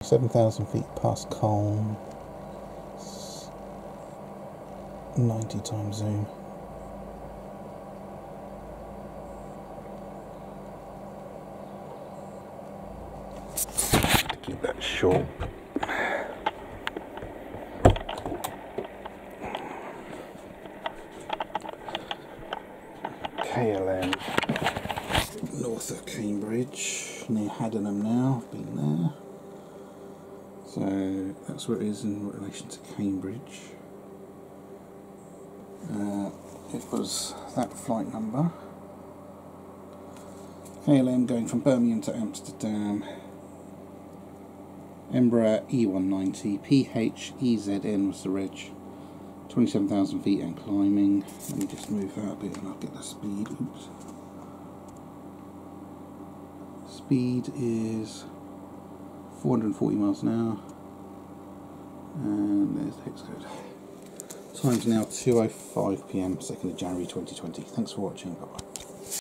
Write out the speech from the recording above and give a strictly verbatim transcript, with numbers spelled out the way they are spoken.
twenty-seven thousand feet past calm. ninety times zoom. To keep that short. K L M, north of Cambridge, near Haddenham now, I've been there. So that's where it is in relation to Cambridge. Uh, it was that flight number. K L M going from Birmingham to Amsterdam. Embraer E one ninety, P H E Z N was the reg. twenty-seven thousand feet and climbing. Let me just move that a bit and I'll get the speed. Oops. Speed is four hundred forty miles an hour. And there's the hex code. Time's now two oh five p m, second of January twenty twenty. Thanks for watching. Bye bye.